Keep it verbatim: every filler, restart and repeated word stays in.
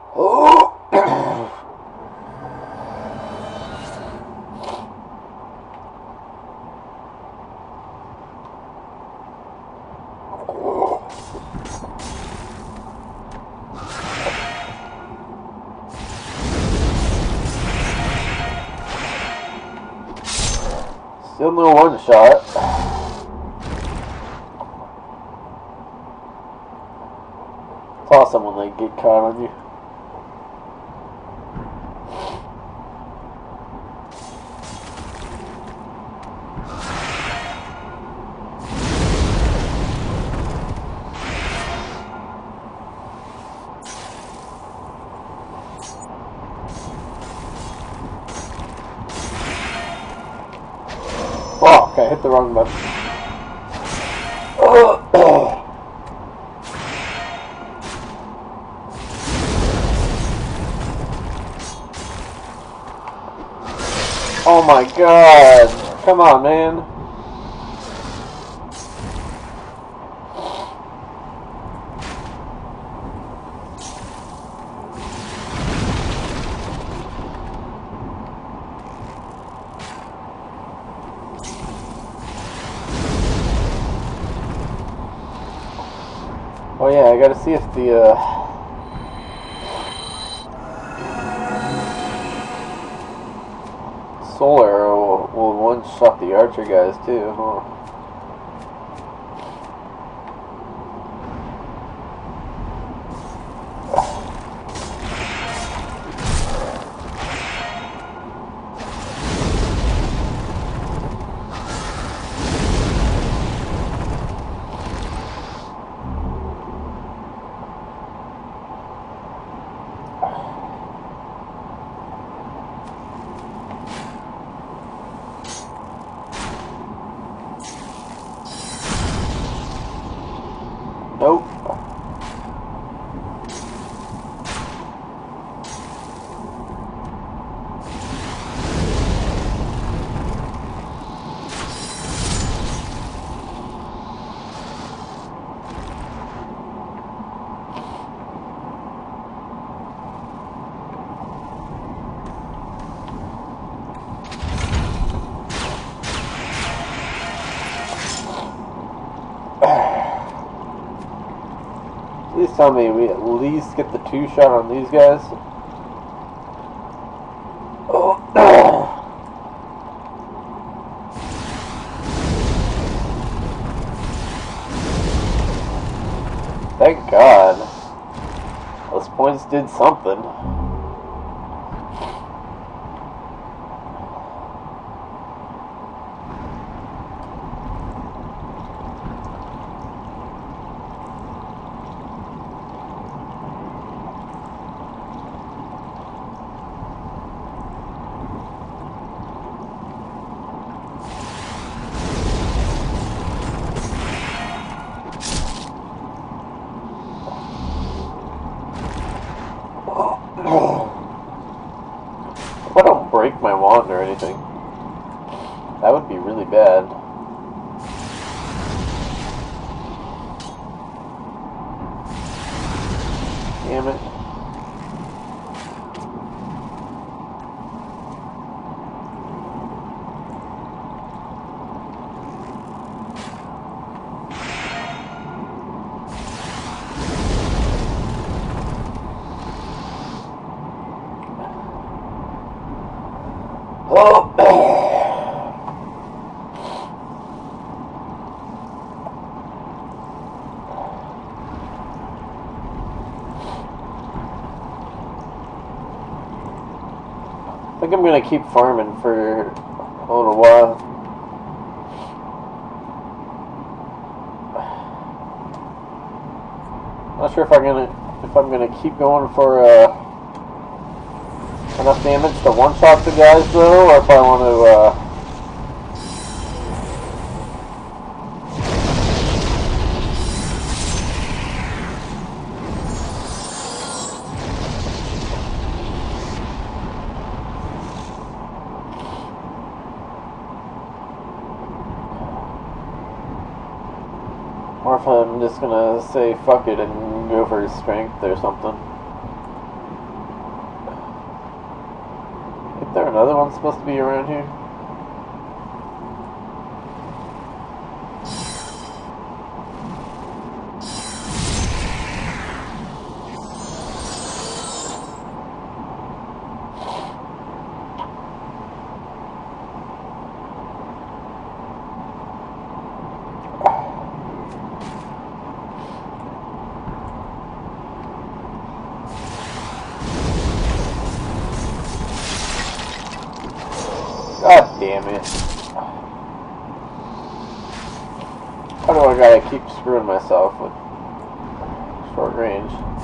Oh! Still no one shot. It's awesome when they get caught on you. Oh, okay, I hit the wrong button. Oh my god! Come on, man. Oh yeah, I gotta see if the, uh... solar arrow will, will one-shot the archer guys too, huh? Nope. Please tell me we at least get the two shot on these guys. Oh. Thank God. Those points did something. If I don't break my wand or anything, that would be really bad. Damn it. Oh. I think I'm gonna keep farming for a little while. Not sure if I'm gonna if I'm gonna keep going for uh, enough damage to one-shot the guys though, or if I want to. Uh, Or if I'm just gonna say fuck it and go for strength or something. another one supposed to be around here? God damn it. How do I gotta keep screwing myself with short range?